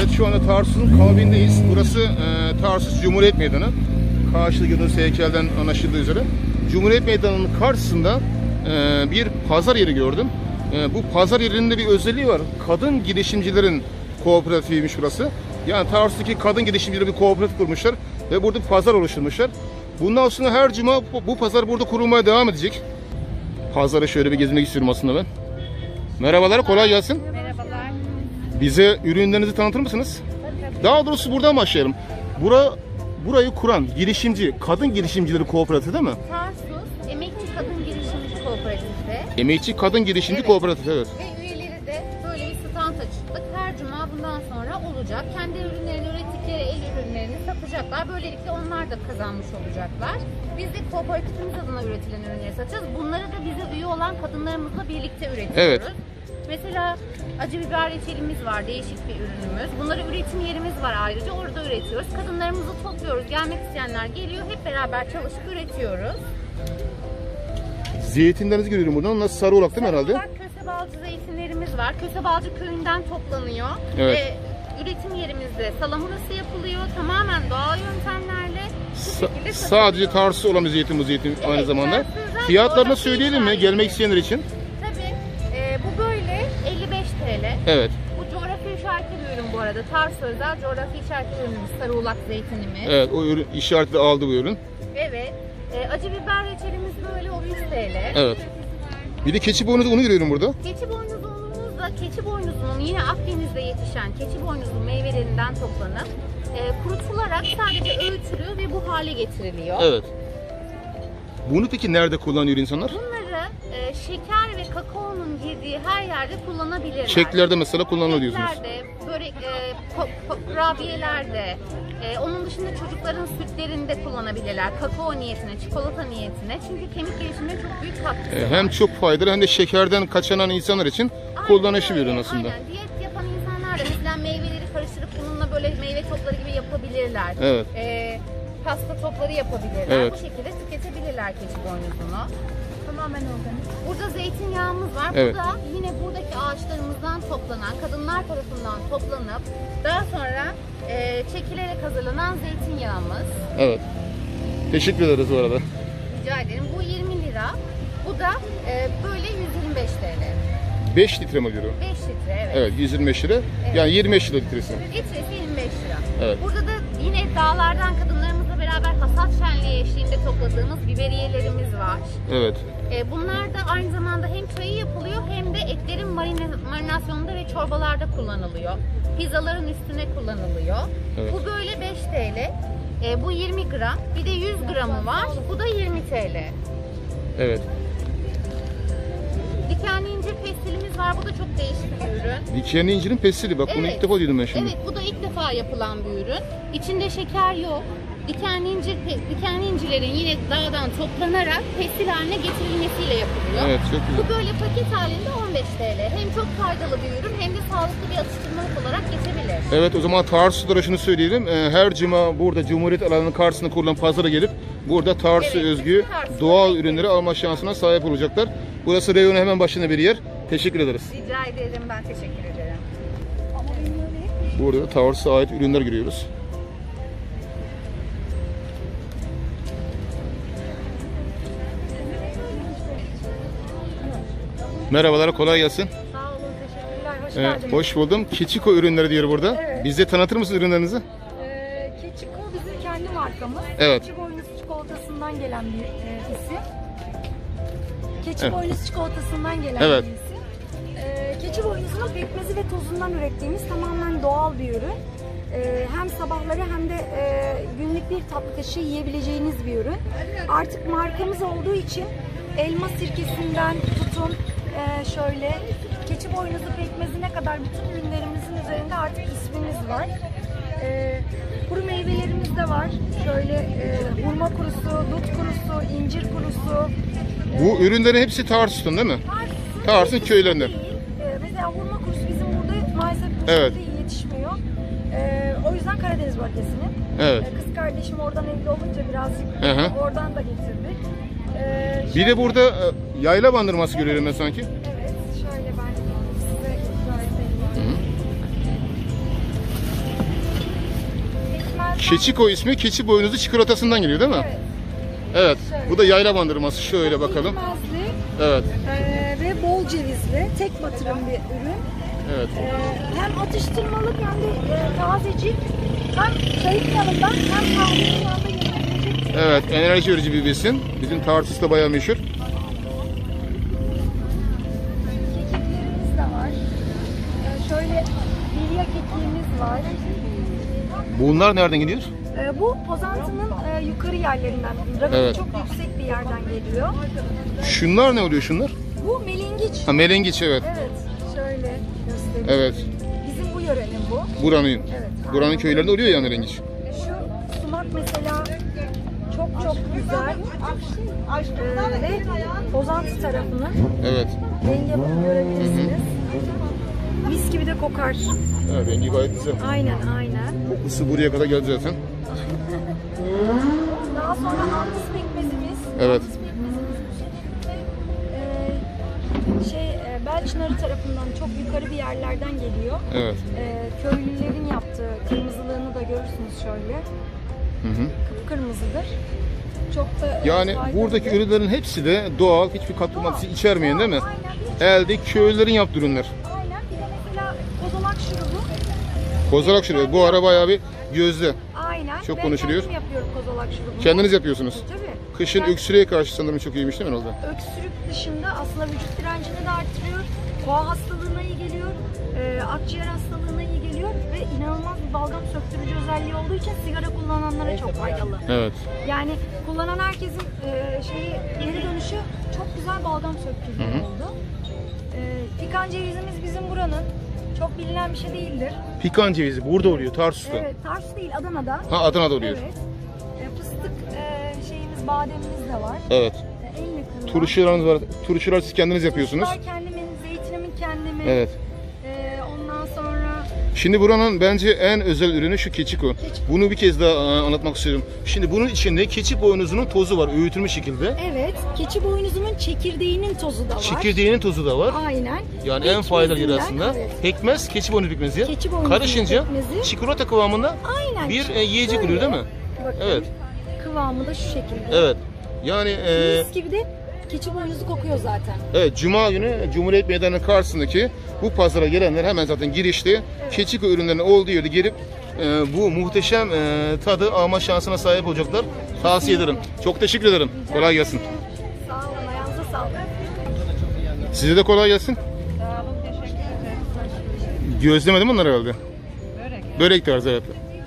Evet, şu anda Tarsus'un kalbindeyiz. Burası Tarsus Cumhuriyet Meydanı. Karşıda gördüğünüz heykelden anlaşıldığı üzere. Cumhuriyet Meydanı'nın karşısında bir pazar yeri gördüm. Bu pazar yerinin de bir özelliği var. Kadın girişimcilerin kooperatifiymiş burası. Yani Tarsus'taki kadın girişimcileri bir kooperatif kurmuşlar ve burada bir pazar oluşturmuşlar. Bundan sonra her cuma bu pazar burada kurulmaya devam edecek. Pazarı şöyle bir gezmek istiyorum aslında ben. Merhabalar, kolay gelsin. Merhabalar. Bize ürünlerinizi tanıtır mısınız? Daha doğrusu buradan başlayalım. Burayı kuran girişimci, kadın girişimcileri kooperatifi değil mi? Tarsus Emekçi Kadın Girişimci Kooperatifi. Emekçi Kadın Girişimci Kooperatifi, evet. Ve üyeleri de böyle bir stand açtık. Her cuma bundan sonra olacak. Kendi ürünlerini, ürettikleri el ürünlerini satacaklar. Böylelikle onlar da kazanmış olacaklar. Biz de kooperatifimiz adına üretilen ürünleri satacağız. Bunları da bize üye olan kadınlarımızla birlikte üretiyoruz. Evet. Mesela acı biber reçelimiz var, değişik bir ürünümüz. Bunları üretim yerimiz var ayrıca, orada üretiyoruz. Kadınlarımızı topluyoruz, gelmek isteyenler geliyor, hep beraber çalışıp üretiyoruz. Zeytinlerinizi görüyorum buradan. Nasıl sarı olak değil mi herhalde? Kösebalcı zeytinlerimiz var. Kösebalcı köyünden toplanıyor. Evet. Ve üretim yerimizde salamurası yapılıyor. Tamamen doğal yöntemlerle bu şekilde Sadece satılıyor. Tarsus'ta olan bir zeytin Evet, aynı zamanda. Tarsus'ta Fiyatlarını coğrafi söyleyelim mi işaret. gelmek isteyenler için? Tabii. Bu böyle 55 TL. Evet. Bu coğrafi işaretli bir ürün bu arada. Tarsus özel coğrafi işaretli ürünümüz. Sarı ulak zeytinimiz. Evet, o ürün işaretli aldı bu ürün. Evet. Acı biber reçelimiz böyle o 100 TL. Evet. Bir de keçi boynuzu unu görüyorum burada. Keçi boynuzu unumuz da keçi boynuzunun yine Akdeniz'de yetişen keçi boynuzu meyvelerinden toplanıp kurutularak sadece öğütülüyor ve bu hale getiriliyor. Evet. Bunu peki nerede kullanıyor insanlar? Bunları şeker ve kakaonun girdiği her yerde kullanabilirler. Keklerde mesela kullanılıyor diyorsunuz. Keklerde, börek, kurabiyelerde, onun dışında çocukların sütlerinde kullanabilirler. Kakao niyetine, çikolata niyetine. Çünkü kemik gelişimine çok büyük katkısı var. Hem çok faydalı hem de şekerden kaçınan insanlar için kullanışlı bir ürün aslında. Aynen. Diyet yapan insanlar da mesela meyveleri karıştırıp bununla böyle meyve topları gibi yapabilirler. Evet. Pasta topları yapabilirler. Evet. Bu şekilde tüketebilirler keçi boynuzunu. Tamamen organik. Burada zeytinyağımız var. Evet. Bu da yine buradaki ağaçlarımızdan toplanan, kadınlar tarafından toplanıp daha sonra çekilerek hazırlanan zeytinyağımız. Evet. Teşekkür ederiz bu arada. Rica ederim. Bu 20 lira. Bu da böyle 125 TL. 5 litre mi diyor? 5 litre, evet. Evet, 125 lira. Yani 25 lira litresi. Litresi 25 lira. Evet. Burada da yine dağlardan kadınlarımızla beraber hasat şenliği eşliğinde topladığımız biberiyelerimiz var. Evet. Bunlar da aynı zamanda hem çayı yapılıyor hem de etlerin marinasyonunda ve çorbalarda kullanılıyor. Pizzaların üstüne kullanılıyor. Evet. Bu böyle 5 TL. Bu 20 gram. Bir de 100 gramı var. Bu da 20 TL. Evet. Dikenli incir pestilimiz var. Bu da çok değişik bir ürün. Dikenli incirin pestili. Bak bunu ilk defa duydum ben şimdi. Evet, bu da ilk defa yapılan bir ürün. İçinde şeker yok. Dikenli incirlerin yine dağdan toplanarak pestil haline getirilmesiyle yapılıyor. Evet, çok güzel. Bu böyle paket halinde 15 TL. Hem çok faydalı bir ürün hem de sağlıklı bir atıştırmalık olarak geçebilir. Evet, o zaman Tarsus'lara şunu söyleyelim. Her cuma burada Cumhuriyet alanının karşısında kurulan pazara gelip burada Tarsus'a Evet, özgü Tarsus'ta doğal bekleriz. ürünleri alma şansına sahip olacaklar. Burası reyonun hemen başında bir yer. Teşekkür ederiz. Rica ederim, ben teşekkür ederim. Burada da Tarsus'a ait ürünler görüyoruz. Merhabalar, kolay gelsin. Sağ olun, teşekkürler. Hoş geldiniz. Hoş buldum. Keçiko ürünleri diyor burada. Evet. Bize tanıtır mısınız ürünlerinizi? Keçiko bizim kendi markamız. Evet. Keçi boynuzu çikolatasından gelen bir isim. Keçi Evet. boynuzu çikolatasından gelen Evet. bir isim. Keçi boynuzunun pekmezi ve tozundan ürettiğimiz tamamen doğal bir ürün. Hem sabahları hem de günlük bir tatlı kaşığı yiyebileceğiniz bir ürün. Artık markamız olduğu için elma sirkesinden tutun şöyle keçi boynuzu pekmezine kadar bütün ürünlerimizin üzerinde artık ismimiz var. Kuru meyvelerimiz de var. Şöyle hurma kurusu, dut kurusu, incir kurusu. Bu ürünlerin hepsi Tarsus'tan değil mi? Tarsus'un köylerinden. Değil. Mesela hurma kurusu bizim burada maalesef bu Evet. şekilde yetişmiyor. O yüzden Karadeniz bölgesinin. Evet. Kız kardeşim oradan evli olunca birazcık Hı hı. oradan da getirdik. Bir de burada yayla bandırması görüyorum ben sanki. Evet, şöyle ben size göstereyim. Keçiko ismi keçi boynuzu çikolatasından geliyor değil mi? Evet. Evet. Bu da yayla bandırması. Şöyle bakalım. Pekmezli Evet. ve bol cevizli, tek batırım bir ürün. Evet. Hem atıştırmalık hem de tazecik. Hem çayın yanında hem kahvenin yanında yenebilecek. Evet, enerji verici bir besin. Bizim Tarsus'ta bayağı meşhur. Kekiklerimiz de var. Şöyle bilya kekiğimiz var. Bunlar nereden geliyor? Bu Pozantı'nın yukarı yerlerinden. Rakı Evet. çok yüksek bir yerden geliyor. Şunlar ne oluyor şunlar? Bu melengiç. Ha, melengiç evet. Evet. Şöyle göstereyim. Evet. Bizim bu yörenin bu. Buranın. Evet. Buranın köylerinde oluyor ya melengiç. Şu sumak mesela çok güzel. Ve Pozantı tarafının Evet. rengi yapımı görebilirsiniz. Mis gibi de kokar. Evet, rengi gayet güzel. Aynen. Kokusu buraya kadar geldi zaten. Daha sonra antis pekmezimiz. Evet. Antis pekmezimiz bu şekilde Belçinarı tarafından çok yukarı bir yerlerden geliyor. Evet. Köylülerin yaptığı kırmızılığını da görürsünüz şöyle. Hı hı. Kıpkırmızıdır. Çok da Yani faydalı. buradaki ürünlerin hepsi de doğal, hiçbir katkı maddesi içermeyen değil mi? Aynen. Elde köylülerin yaptığı ürünler. Aynen. Bir de mesela kozalak şurubu. Kozalak şurubu bu ara bayağı bir gözde. Aynen. Çok Ben konuşuluyor. kendim yapıyorum kozalak şurubunu. Kendiniz yapıyorsunuz. Tabii. Kışın Ben- öksürüğe karşı sanırım çok iyiymiş değil mi herhalde? Öksürük dışında aslında vücut direncini de arttırıyor. Koa hastalığına iyi geliyor. Akciğer hastalığına iyi geliyor. Ve inanılmaz bir balgam söktürücü özelliği olduğu için sigara kullananlara çok faydalı. Evet. Yani kullanan herkesin geri dönüşü çok güzel balgam söktürücü Hı hı. oldu. Pikan cevizimiz bizim buranın. Çok bilinen bir şey değildir. Pikan cevizi burada oluyor Tarsus'ta. Evet, Tarsus değil Adana'da. Ha, Adana'da oluyor. Evet. Fıstık şeyimiz, bademimiz de var. Evet. En yakında. Turşularınız var. Turşular siz kendiniz yapıyorsunuz. Turşular kendimin, zeytinimin kendimi. Evet. Ondan sonra Şimdi buranın bence en özel ürünü şu keçiko. Bunu bir kez daha anlatmak istiyorum. Şimdi bunun içinde keçi boynuzunun tozu var öğütülmüş şekilde. evet, keçi boynuzunun çekirdeğinin tozu da var. Çekirdeğinin tozu da var. Aynen. Yani en faydalı yeri Pekmezinden, aslında. evet. Pekmez, keçi boynuzu pekmezi. Keçi boynuzu Karışınca pekmezi. çikolata kıvamında Aynen. bir yiyecek Şöyle, oluyor değil mi? Bakın, Evet. kıvamı da şu şekilde. Evet. Yani Mis gibi de keçi boynuzu kokuyor zaten. evet, Cuma günü Cumhuriyet Meydanı'nın karşısındaki bu pazara gelenler hemen zaten girişte keçiko ürünlerinin olduğu yerde gelip bu muhteşem tadı alma şansına sahip olacaklar. Tavsiye ederim. Çok teşekkür ederim. Kolay gelsin. Sağ olun, ayağınıza sağlık. Size de kolay gelsin. Sağ olun, teşekkür ederim. Gözlemedim bunlar herhalde. Börek. Börek tarzı evet.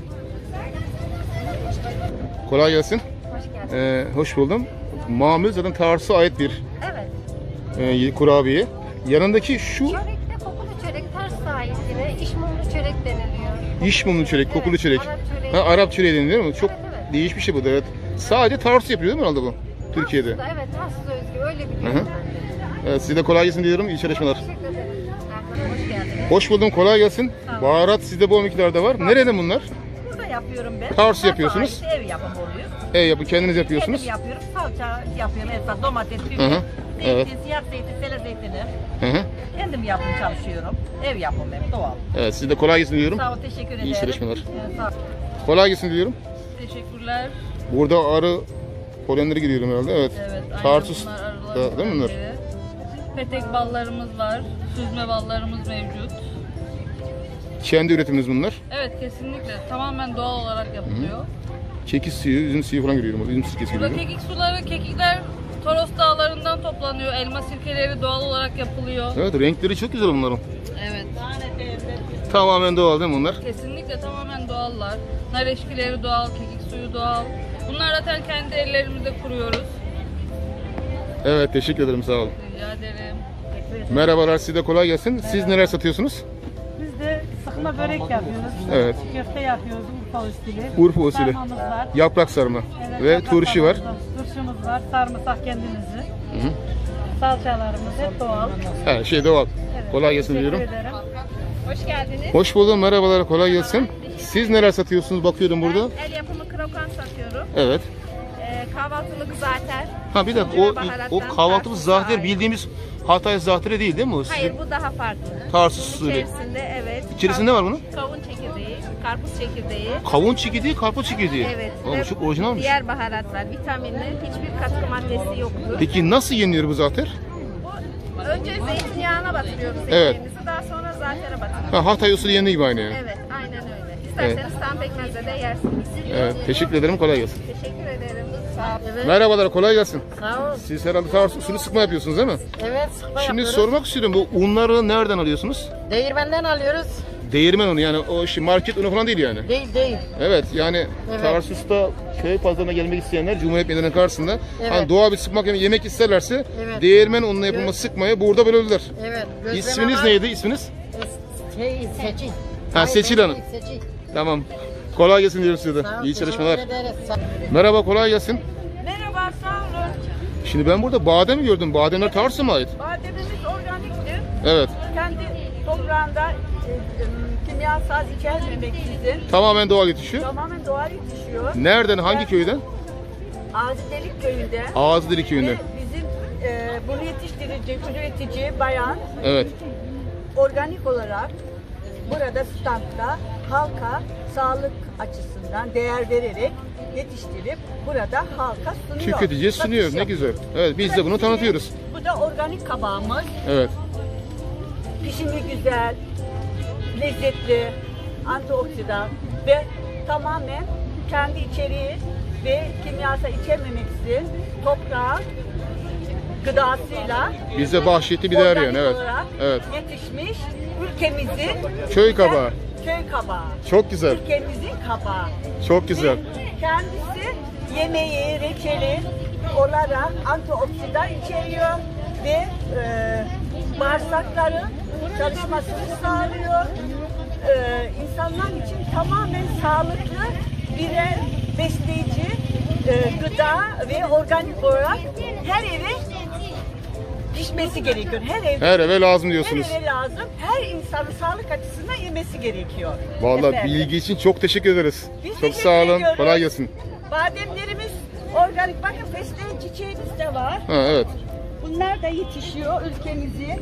Kolay gelsin. Hoş geldin. Hoş buldum. Mamul zaten Tarsus'a ait bir Evet. kurabiye. Yanındaki şu Çörekte kokulu çörek, ters sahipleri, işmumlu çörek deniliyor. iş mumlu çörek, Evet, kokulu çörek. Arap çöreği. Ha, Arap çöreği deniliyor değil mi? Çok Evet, evet. değişik bir şey bu da evet. Sadece Tarsus yapıyor değil mi herhalde bu? Türkiye'de. Tarsus'ta, evet, Tarsus'a özgü öyle Hı biliyorum. hı. Evet, size de kolay gelsin diyorum. İyi çalışmalar. Teşekkür ederim. Hoş geldiniz. Hoş buldum. Kolay gelsin. Sağ olun. Baharat sizde bol miktarda var. Nereden bunlar? Burada yapıyorum ben. Tarsus yapıyorsunuz. Tarsus ev yapımı oluyor. Yapı kendiniz yapıyorsunuz. Kendim yapıyorum. Salça yapıyorum. Esas domates, Hı biber, hı. Evet. zeytin, siyah zeytin, sele zeytini. Hı hı. Kendim yapmaya çalışıyorum. Ev yapımı hep doğal. Evet, size de kolay gelsin diyorum. Sağ ol, teşekkür ederim. çalışmalar. Sağ ol. Kolay gelsin diyorum. Teşekkürler. Burada arı polenleri gidiyorum herhalde. Evet. Evet, aynen Tarsus bunlar arılar da, değil mi bunlar? polenleri. Petek ballarımız var, süzme ballarımız mevcut. Kendi üretiminiz bunlar. Evet, kesinlikle tamamen doğal olarak yapılıyor. Kekik suyu, üzüm suyu falan görüyorum. Üzüm sirkesi Burada görüyorum. kekik suları, kekikler Toros dağlarından toplanıyor. Elma sirkeleri doğal olarak yapılıyor. Evet, renkleri çok güzel bunların. Evet, Tamamen doğal değil mi bunlar? kesinlikle tamamen doğallar. Nar eşkileri doğal, kekik suyu doğal. Bunlar zaten kendi ellerimizde kuruyoruz. Evet, teşekkür ederim. Sağ olun. Rica ederim. Merhabalar, size de kolay gelsin. Siz neler satıyorsunuz? Biz de sıkma börek yapıyoruz. Evet. Köfte yapıyoruz Urfa usulü. Urfa usulü. Sarmamız var. Yaprak sarma Evet, ve yaprak turşu var. sarmamız Turşumuz var. Sarımsak kendimizi. Hı. Salçalarımız hep doğal. Her şey doğal. Evet, Kolay gelsin teşekkür diyorum. ederim. Hoş geldiniz. Hoş buldum. Merhabalar, kolay gelsin. Siz neler satıyorsunuz? Bakıyorum burada. El yapımı krokan satıyorum. Evet. Kahvaltılık zaten. Ha bir dakika, o kahvaltımız zaten bildiğimiz Hatay zatürre değil değil mi o? Hayır, bu daha farklı. Tarsus usulü. İçerisinde evet. İçerisinde ne var bunun? Kavun çekirdeği, karpuz çekirdeği. Kavun çekirdeği, karpuz çekirdeği. Evet. Aa, ve bu çok orijinalmiş. Diğer baharatlar, vitaminler, hiçbir katkı maddesi yoktur. Peki nasıl yeniliyor bu zater? Bu önce zeytinyağına batırıyoruz Evet. ekmeğimizi, daha sonra zatere batırıyoruz. Ha, Hatay usulü yeniliği gibi aynı yani. Evet, aynen öyle. İsterseniz tam pekmezle de yersiniz. Evet, teşekkür ederim, kolay gelsin. Teşekkür ederim. Sağ olun. Merhabalar, kolay gelsin. Sağ ol. Siz herhalde Tarsus usulü sıkma yapıyorsunuz değil mi? Evet, sıkma Şimdi yapıyoruz. sormak istiyorum, bu unları nereden alıyorsunuz? Değirmenden alıyoruz. Değirmen unu yani o market unu falan değil yani. Değil. Evet yani Evet. Tarsus'ta köy pazarına gelmek isteyenler Cumhuriyet Meydanı'nın karşısında Evet. hani doğal bir sıkmak yemek isterlerse Evet. değirmen ununa yapılma sıkmayı burada bulabilirler. Evet. İsminiz neydi isminiz? Seçil. Ha, Seçil Hanım. Seçil. Tamam. Kolay gelsin diyorum size de. Sağ ol, İyi çalışmalar. teşekkür ederiz. Merhaba, kolay gelsin. Merhaba, sağ olun. Şimdi ben burada badem gördüm. Bademler Tarsus'a mı ait? Bademimiz organiktir. Evet. Kendi toprağında kimyasal içermemeksizin Tamamen doğal yetişiyor. tamamen doğal yetişiyor. Nereden, hangi köyden? Ağzıdelik köyünde. Ağızlıdere Ve köyünden. bizim bunu yetiştirici, üretici bayan Evet. organik olarak burada standta halka sağlık açısından değer vererek yetiştirip burada halka sunuyor. Tüketiciye sunuyor. Satış Ne yapıyor. güzel. Evet, biz de bunu tanıtıyoruz. Bu da organik kabağımız. Evet. Pişimi güzel, lezzetli, antioksidan ve tamamen kendi içeriği ve kimyasal içermemeksizin toprağın gıdasıyla Bize bahşetti bir değer yani. organik Evet. olarak Evet. yetişmiş ülkemizin Köy kabağı. köy kabağı. Çok güzel. Ülkemizin kabağı. Çok güzel. Ve kendisi yemeği, reçeli olarak antioksidan içeriyor ve bağırsakların çalışmasını sağlıyor. İnsanlar için tamamen sağlıklı birer besleyici gıda ve organik olarak her eve pişmesi gerekiyor. Her eve lazım diyorsunuz. Her eve lazım. Her insanın sağlık açısından yemesi gerekiyor. Vallahi Efendim. bilgi için çok teşekkür ederiz. Biz Çok teşekkür sağ olun. ediyoruz. Kolay gelsin. Bademlerimiz organik. Bakın fesleğen çiçeğimiz de var. Ha, evet. Bunlar da yetişiyor ülkemizi.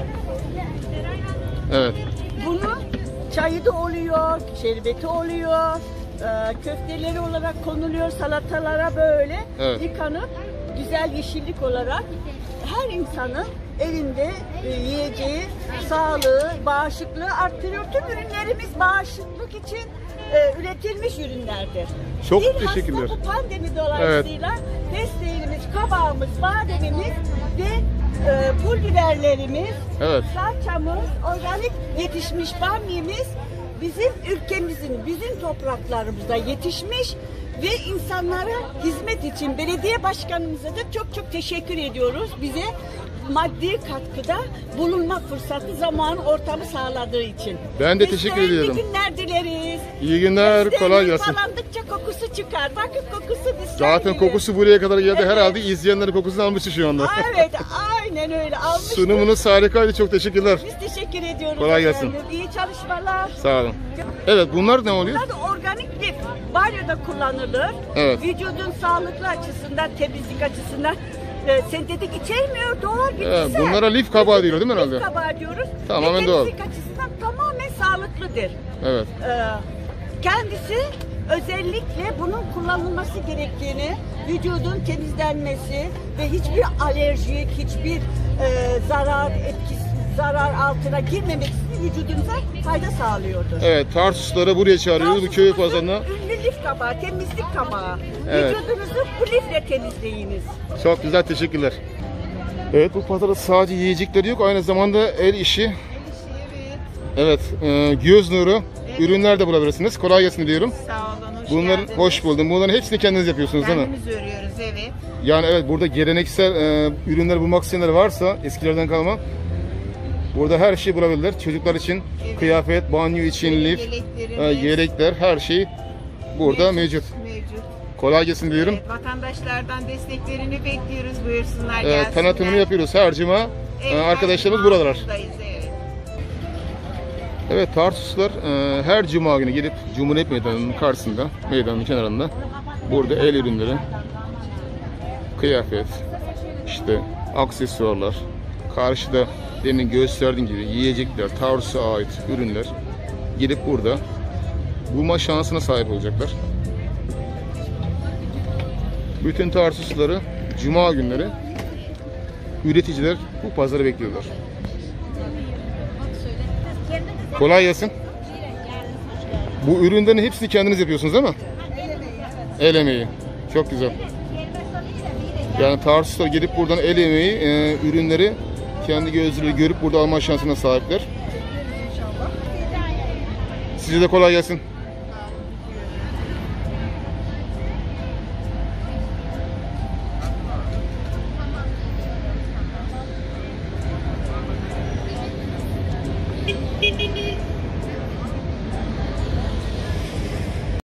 Evet. Bunu çayı da oluyor, şerbeti oluyor, köfteleri olarak konuluyor, salatalara böyle Evet. yıkanıp güzel yeşillik olarak her insanın evinde yiyeceği sağlığı, bağışıklığı arttırıyor. Tüm ürünlerimiz bağışıklık için üretilmiş ürünlerdir. Çok Bilhassa teşekkürler. bu pandemi dolayısıyla fesleğenimiz, kabağımız, bademimiz ve pul biberlerimiz, Evet. salçamız, organik yetişmiş bamyemiz bizim ülkemizin, bizim topraklarımızda yetişmiş ve insanlara hizmet için belediye başkanımıza da çok çok teşekkür ediyoruz. Bize maddi katkıda bulunma fırsatı, zaman, ortamı sağladığı için. Ben de teşekkür ediyorum. İyi günler dileriz. İyi günler, kolay gelsin. Falandıkça kokusu çıkar. Bakın kokusu bizden Zaten gelir. kokusu buraya kadar geldi. Evet. Herhalde izleyenlerin kokusunu almıştı şu anda. Evet, aynen öyle. Almıştık. Sunumunuz harikaydı. Çok teşekkürler. Biz teşekkür ediyoruz. Kolay gelsin. efendim. İyi çalışmalar. Sağ olun. Evet, bunlar ne oluyor? Bunlar da organik lif. Banyoda kullanılır. Evet. Vücudun sağlıklı açısından, temizlik açısından sentetik içermiyor, doğal bitkisel. Evet, bunlara lif kabağı diyor değil mi herhalde? Lif kabağı diyoruz. Tamamen Ve doğal. temizlik açısından tamamen sağlıklıdır. Evet. Kendisi özellikle bunun kullanılması gerektiğini, vücudun temizlenmesi ve hiçbir alerjik, hiçbir zarar altına girmemek için vücudumuza fayda sağlıyordur. Evet, Tarsuslara buraya çağırıyoruz bu köy pazarına. Ünlü lif kabağı, temizlik kabağı. Evet. Vücudunuzu bu lifle temizleyiniz. Çok güzel, teşekkürler. Evet, bu pazarda sadece yiyecekleri yok, aynı zamanda el işi. Evet, göz nuru ürünler de bulabilirsiniz. Kolay gelsin diyorum. Sağ olun, hoş Bunların geldiniz. hoş buldum. Bunların hepsini kendiniz yapıyorsunuz değil mi? Kendimiz örüyoruz, evet. Yani evet, burada geleneksel ürünler bulmak isteyenler varsa eskilerden kalma. Burada her şeyi bulabilirler. Çocuklar için kıyafet, banyo için lif, Yeleklerimiz yelekler, her şey burada mevcut. mevcut. Kolay gelsin diyorum. Evet, vatandaşlardan desteklerini bekliyoruz, buyursunlar gelsinler. Tanıtımını yapıyoruz her cuma. Evet, Arkadaşlarımız her buradalar. cuma buradayız, evet. Evet, Tarsuslular her cuma günü gelip Cumhuriyet Meydanı'nın karşısında, meydanın kenarında burada el ürünleri, kıyafet, işte aksesuarlar, karşıda demin gösterdiğim gibi yiyecekler, Tarsus'a ait ürünler gelip burada bulma şansına sahip olacaklar. Bütün Tarsusluları Cuma günleri üreticiler bu pazarı bekliyorlar. Kolay gelsin. Bu ürünlerin hepsini kendiniz yapıyorsunuz değil mi? El emeği. Çok güzel. Yani Tarsuslular gelip buradan el emeği ürünleri kendi gözleriyle görüp burada alma şansına sahipler. Size de kolay gelsin.